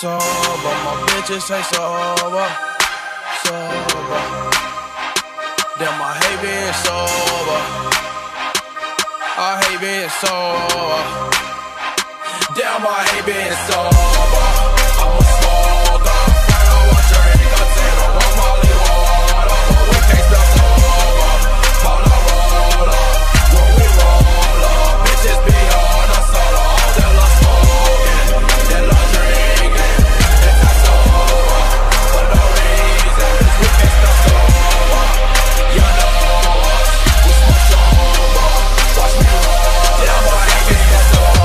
sober. My bitches say sober, sober. Damn, I hate being sober. I hate being sober. Damn, I hate being sober. I'm a smoker, I don't want drink, I tell them I'm Molly water, but we can't stop sober. Roll up, when we roll up, bitches be on us all, they love smoking, they love drinking, they got sober for no reason, we can't stop sober. You know us, we smoke sober, watch me roll. Damn, I hate being sober.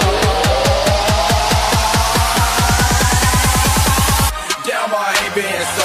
Being